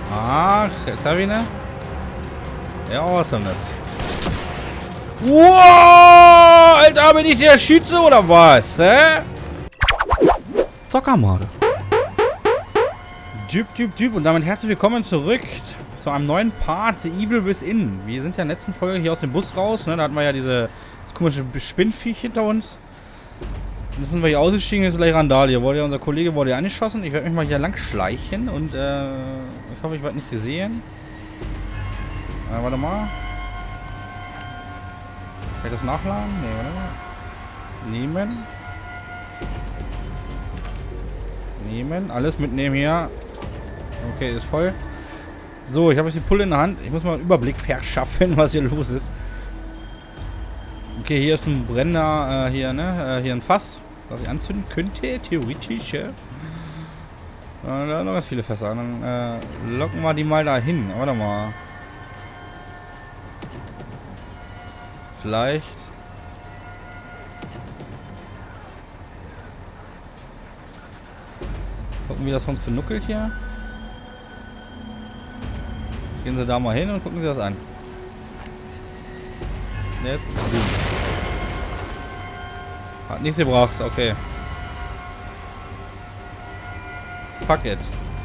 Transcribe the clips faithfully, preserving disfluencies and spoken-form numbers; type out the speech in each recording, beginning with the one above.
Ach, jetzt hab ich ne? Ja, awesome das. Wow, Alter, bin ich der Schütze oder was? Hä? Zockermorde. Typ, Typ, Typ. Und damit herzlich willkommen zurück zu einem neuen Part, The Evil Within. Wir sind ja in der letzten Folge hier aus dem Bus raus. Ne? Da hatten wir ja diese, das komische Spinnviech hinter uns. Jetzt sind wir hier ausgestiegen, ist gleich Randal hier. Wurde ja, unser Kollege wurde ja angeschossen. Ich werde mich mal hier lang schleichen und äh, ich hoffe, ich werde nicht gesehen. Äh, warte mal. Kann ich das nachladen? Nee, warte mal. Nehmen. Nehmen. Alles mitnehmen hier. Okay, ist voll. So, ich habe jetzt die Pulle in der Hand. Ich muss mal einen Überblick verschaffen, was hier los ist. Okay, hier ist ein Brenner, äh, hier, ne? Äh, hier ein Fass, das ich anzünden könnte, theoretisch, ja. Äh, da sind noch ganz viele Fässer. Dann äh, locken wir die mal dahin. Warte mal. Vielleicht. Gucken, wie das funktioniert hier. Gehen Sie da mal hin und gucken Sie das an. Jetzt. Hat nichts gebraucht, okay. Fuck it.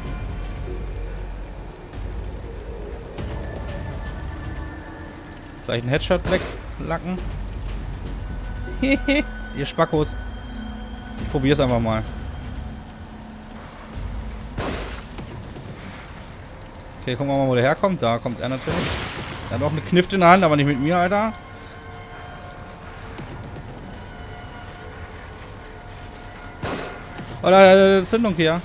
Vielleicht einen Headshot weglacken. Ihr Spackos. Ich probiere es einfach mal. Okay, gucken wir mal, wo der herkommt. Da kommt er natürlich. Er hat auch eine Knift in der Hand, aber nicht mit mir, Alter. Oh, da, da, da, Zündung hier.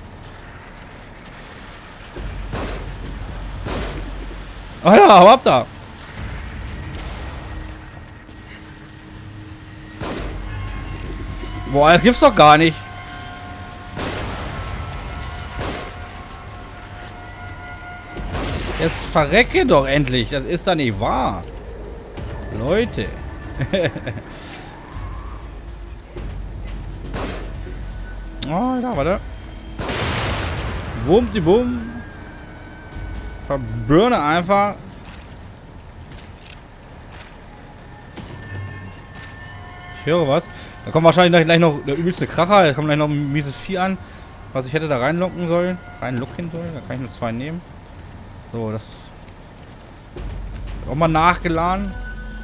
Oh ja, hau ab da. Boah, das gibt's doch gar nicht. Jetzt verrecke doch endlich. Das ist doch nicht wahr. Leute. Oh, da, warte. Bum, die Bum. Verbrünne einfach. Ich höre was. Da kommt wahrscheinlich gleich noch der übelste Kracher. Da kommt gleich noch ein mieses Vieh an, was ich hätte da reinlocken sollen. Reinlocken sollen. Da kann ich nur zwei nehmen. So, das. Auch mal nachgeladen.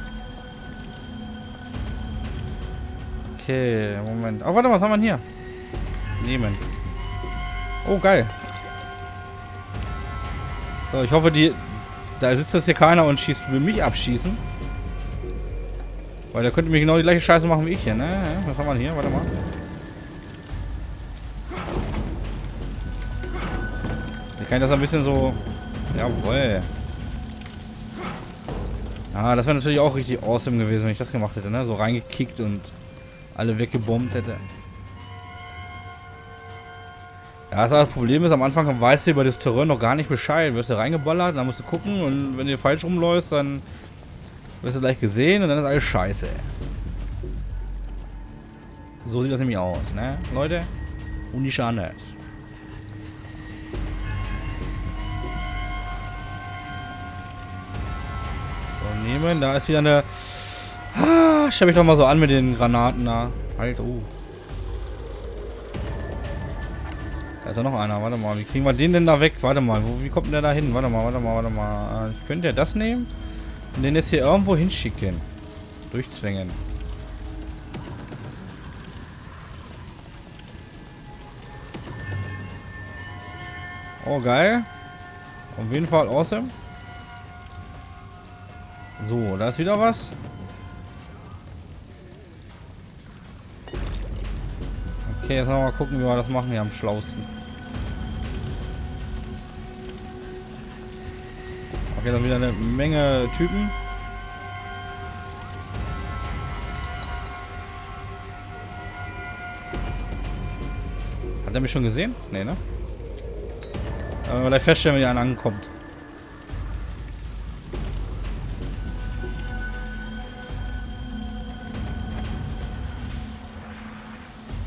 Okay, Moment. Oh, warte, was haben wir denn hier? Nehmen. Oh, geil. So, ich hoffe, die. Da sitzt jetzt hier keiner und schießt, will mich abschießen. Weil der könnte mir genau die gleiche Scheiße machen wie ich hier, ne? Ja, was haben wir hier? Warte mal. Ich kann das ein bisschen so. Jawohl. Ah, das wäre natürlich auch richtig awesome gewesen, wenn ich das gemacht hätte, ne? So reingekickt und alle weggebombt hätte. Ja, das Problem ist, am Anfang weißt du über das Terrain noch gar nicht Bescheid. Wirst du reingeballert, dann musst du gucken und wenn du falsch rumläufst, dann wirst du gleich gesehen und dann ist alles scheiße. So sieht das nämlich aus, ne? Leute, und nicht anders. So, nehmen, da ist wieder eine... Ah, schau mich doch mal so an mit den Granaten da. Halt, oh. Da ist ja noch einer, warte mal. Wie kriegen wir den denn da weg? Warte mal, wo, wie kommt denn der da hin? Warte mal, warte mal, warte mal. Ich könnte ja das nehmen und den jetzt hier irgendwo hinschicken. Durchzwängen. Oh, geil. Auf jeden Fall awesome. So, da ist wieder was. Okay, jetzt mal gucken, wie wir das machen hier am schlausten. Okay, dann wieder eine Menge Typen. Hat er mich schon gesehen? Nee, ne? Aber gleich feststellen, wenn einer ankommt.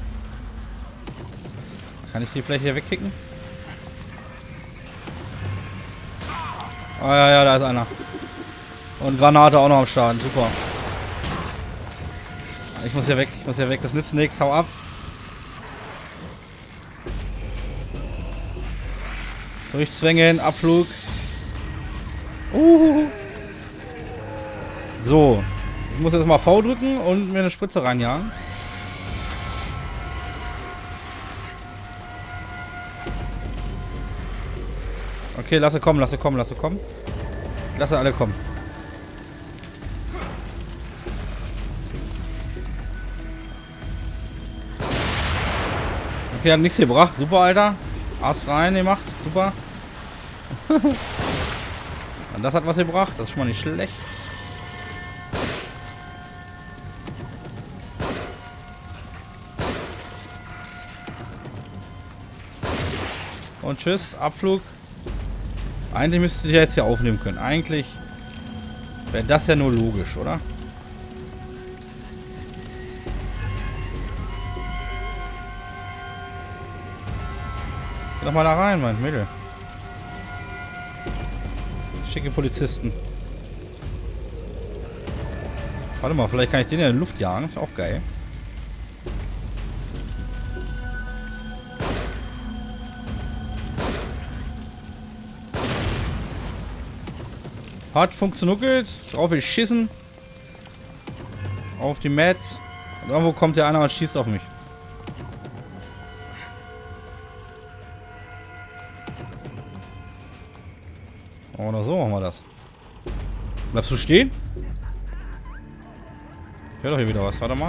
Kann ich die vielleicht hier wegkicken? Ah ja, ja, da ist einer. Und Granate auch noch am Start. Super. Ich muss hier weg. Ich muss hier weg. Das nützt nichts. Hau ab. Durchzwängen. Abflug. Uh. So. Ich muss jetzt mal V drücken und mir eine Spritze reinjagen. Okay, lasse kommen, lasse kommen, lasse kommen. Lasse alle kommen. Okay, hat nichts gebracht. Super, Alter. Ass rein gemacht. Super. Und das hat was gebracht. Das ist schon mal nicht schlecht. Und tschüss. Abflug. Eigentlich müsste ich jetzt hier aufnehmen können. Eigentlich wäre das ja nur logisch, oder? Geh doch mal da rein, mein Mädel. Schicke Polizisten. Warte mal, vielleicht kann ich den ja in die Luft jagen. Ist auch geil. Hat funktioniert. Drauf will ich schießen. Auf die Mats. Und irgendwo kommt der einer und schießt auf mich. Oder so machen wir das. Bleibst du stehen? Ich höre doch hier wieder was. Warte mal.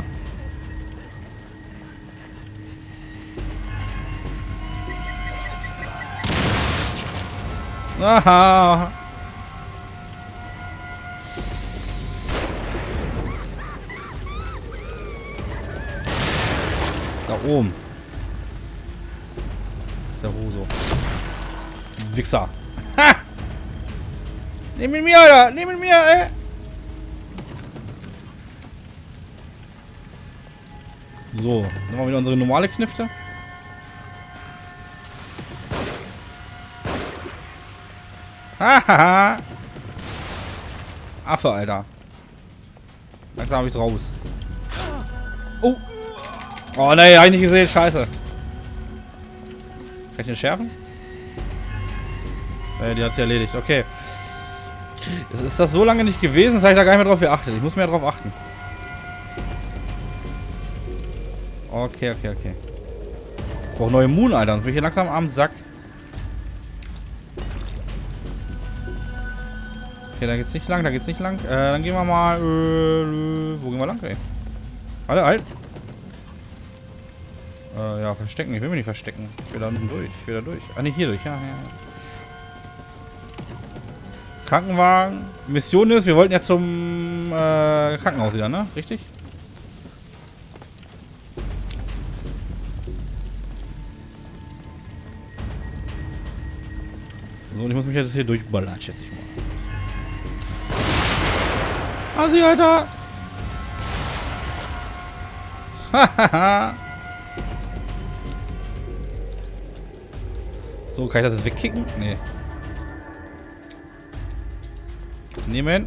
Aha. Da oben. Das ist der Roso. Wichser. Ha! Nimm ihn mir, Alter! Nimm ihn mir, ey! So, nehmen wir wieder unsere normale Knifte. Hahaha! Affe, Alter. Langsam habe ich's raus. Oh! Oh ne, hab ich nicht gesehen, scheiße. Kann ich den schärfen? Äh, die hat sie erledigt, okay. Jetzt ist das so lange nicht gewesen, das habe ich da gar nicht mehr drauf geachtet. Ich muss mehr drauf achten. Okay, okay, okay. Ich brauche neue Moon, Alter, sonst bin ich hier langsam am Sack. Okay, da geht's nicht lang, da geht's nicht lang. Äh, dann gehen wir mal. Äh, wo gehen wir lang, ey? Warte, halt. Äh, ja, verstecken. Ich will mich nicht verstecken. Ich will da unten durch. Ich will da durch. Ah, ne, hier durch. Ja, ja. Krankenwagen. Mission ist, wir wollten ja zum äh, Krankenhaus wieder, ne? Richtig? So, und ich muss mich jetzt hier durchballern, schätze ich mal. Assi, Alter! Hahaha! So, kann ich das jetzt wegkicken? Nee. Nehmen.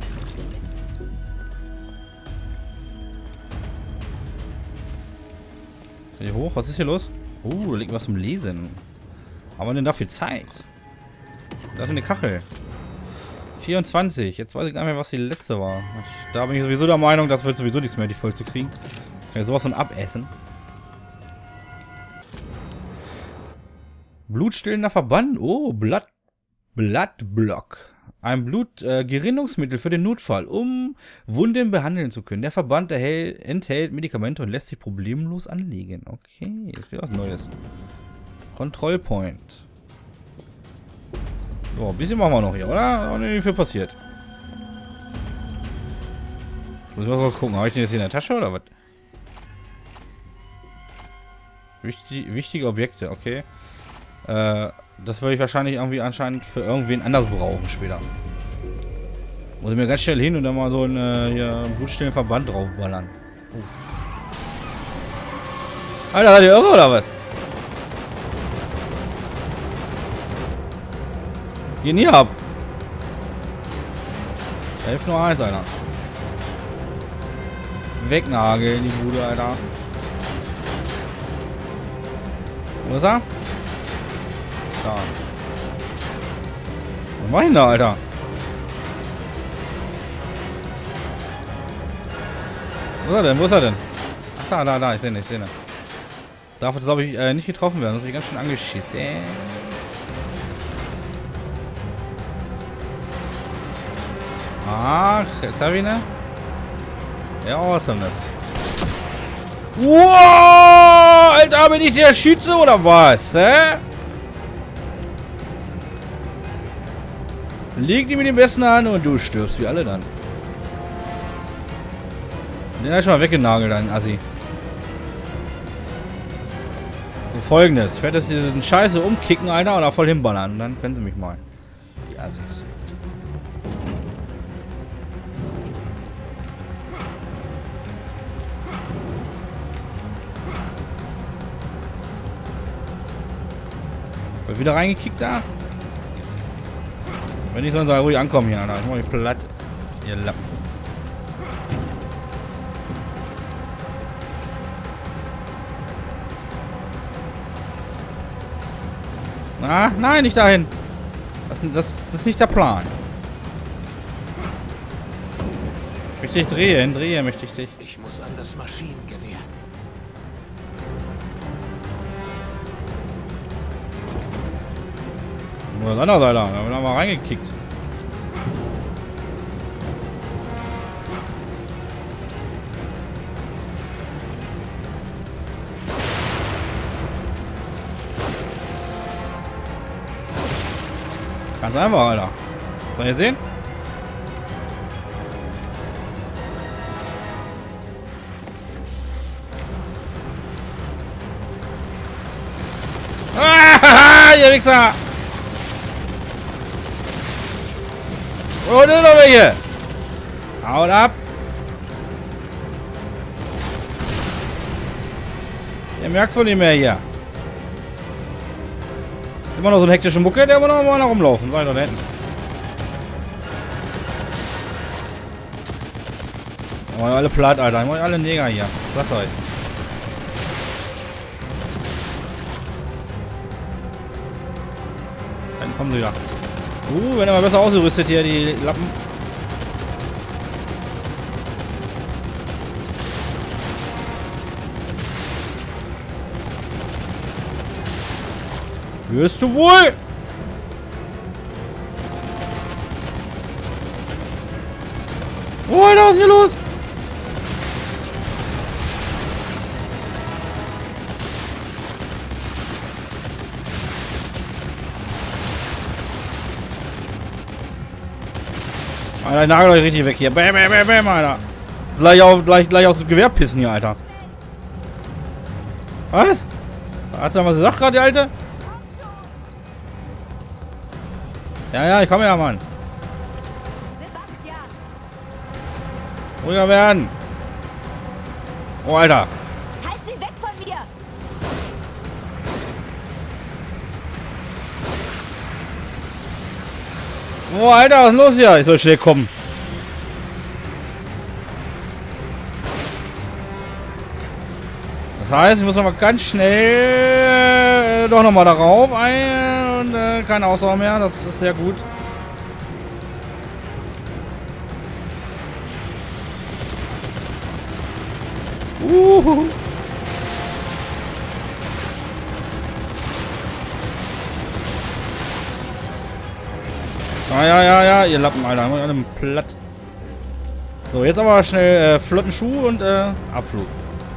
Hier hoch. Was ist hier los? Oh, da liegt was zum Lesen. Haben wir denn dafür Zeit? Da ist eine Kachel. vierundzwanzig. Jetzt weiß ich gar nicht mehr, was die letzte war. Ich, da bin ich sowieso der Meinung, das wird sowieso nichts mehr, die voll zu kriegen. Kann ich sowas von abessen. Blutstillender Verband. Oh, Blood, Bloodblock. Ein Blutgerinnungsmittel äh, für den Notfall, um Wunden behandeln zu können. Der Verband erhält, enthält Medikamente und lässt sich problemlos anlegen. Okay, jetzt wieder was Neues. Kontrollpoint. So, ein bisschen machen wir noch hier, oder? Und nicht viel passiert. Muss ich mal kurz gucken. Habe ich den jetzt hier in der Tasche oder was? Wichtig, wichtige Objekte, okay. Äh, das würde ich wahrscheinlich irgendwie anscheinend für irgendwen anders brauchen später. Muss ich mir ganz schnell hin und dann mal so einen äh, hier blutstillenden Verband draufballern. Oh. Alter, seid ihr irre oder was? Geh nie ab. Da hilft nur eins, Alter. Wegnageln, die Bude, Alter. Wo ist er? Da. Was mach ich denn da, Alter? Wo ist er denn? Wo ist er denn? Ach, da, da, da. Ich sehe ihn, ich sehe ihn. Darf jetzt, glaube ich, äh, nicht getroffen werden. Das ist ganz schön angeschissen. Ach, jetzt habe ich ne? Ja, awesome das. Wow! Alter, bin ich der Schütze oder was? Hä? Leg die mit dem Besten an und du stirbst wie alle dann. Den hab ich schon mal weggenagelt, ein Assi. So, folgendes. Ich werde jetzt diesen Scheiße umkicken, Alter, und da voll hinballern. Und dann können sie mich mal. Die Assis. Wird wieder reingekickt da? Wenn ich sonst ruhig ankommen hier, Alter. Ich mach mich platt. Ihr Lappen. Na, nein, nicht dahin. Das, das, das ist nicht der Plan. Ich möchte dich drehen, drehen möchte ich dich. Ich muss an das Maschinengewehr. Wo ist anders, Alter? Da haben wir mal reingekickt. Ganz einfach, Alter. Soll ihr sehen? Ah, ihr Wichser! Oh, da sind noch welche! Haut ab! Ihr merkt's wohl nicht mehr hier. Immer noch so ein hektischer Mucke, der immer noch mal nach rumlaufen. Sei doch da hinten. Oh, alle platt, Alter. Ich mach alle Neger hier. Lass euch. Dann kommen sie wieder. Uh, wenn er mal besser ausgerüstet hier, die Lappen. Wirst du wohl? Oh, Alter, was ist hier los? Alter, ich nagel euch richtig weg hier. Bäm, bäm, bäm, bäm, Alter. Gleich, auf, gleich, gleich aus dem Gewehr pissen hier, Alter. Was? Hat sie was gesagt gerade, die Alte? Ja, ja, ich komme ja, Mann. Ruhiger werden. Oh, Alter. Halt sie weg von mir! Oh, Alter, was ist los hier? Ich soll schnell kommen. Das heißt, ich muss noch mal ganz schnell äh, doch noch mal darauf ein und äh, keine Ausdauer mehr. Das ist sehr gut. Uhuhu. Ah, ja, ja, ja, ihr Lappen, Alter. Alle platt. So, jetzt aber schnell äh, flotten Schuh und äh, Abflug.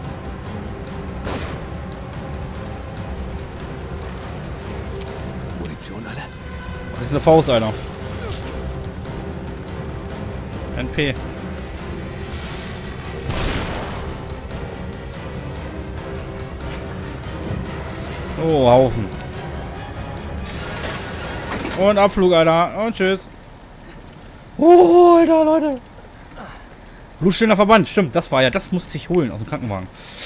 Munition alle? Das ist eine Faust, Alter. N P. Oh, Haufen. Und Abflug, Alter. Und tschüss. Oh, Alter, Leute. Blutstillender Verband. Stimmt, das war ja, das musste ich holen aus dem Krankenwagen.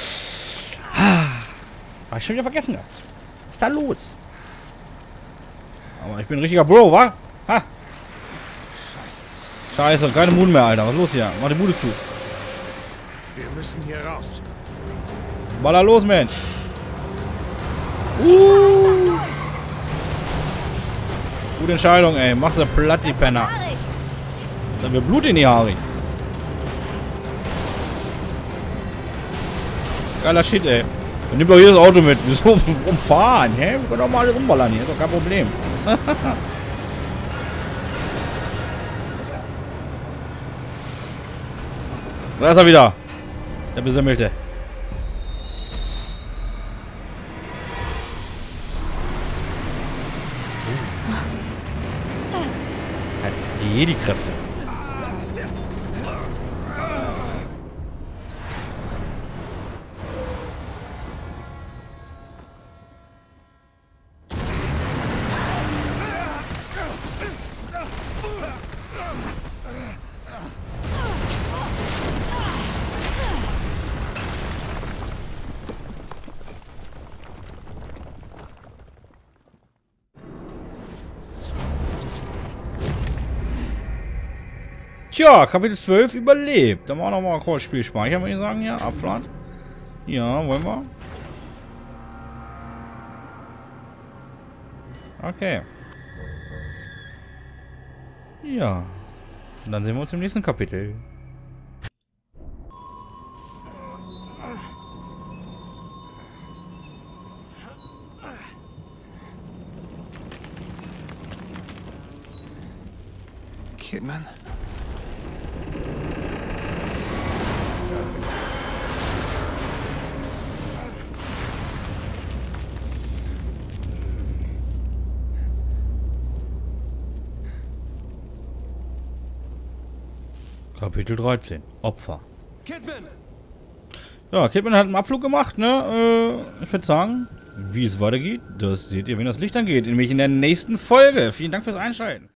Habe ich schon wieder vergessen gehabt. Was ist da los? Aber ich bin ein richtiger Bro, wa? Ha? Scheiße. Scheiße, keine Mut mehr, Alter. Was ist los hier? Mach die Bude zu. Wir müssen hier raus. Baller los, Mensch. Uh. Gute Entscheidung, ey. Mach sie platt, die Penner. Dann wird Blut in die Haare. Geiler Shit, ey. Dann nimm doch hier das Auto mit. Wieso umfahren? Hä? Wir können doch mal alle rumballern hier. Ist doch kein Problem. Da ist er wieder. Der Besemmelte. Hat eh die Kräfte. Tja, Kapitel zwölf überlebt. Da machen wir nochmal kurz Spiel speichern, würde ich sagen. Ja, Abfahrt. Ja, wollen wir? Okay. Ja. Und dann sehen wir uns im nächsten Kapitel. Kidman? Kapitel dreizehn. Opfer. Kidman! Ja, Kidman hat einen Abflug gemacht, ne? Äh, ich würde sagen, wie es weitergeht, das seht ihr, wenn das Licht angeht. Nämlich in der nächsten Folge. Vielen Dank fürs Einschalten.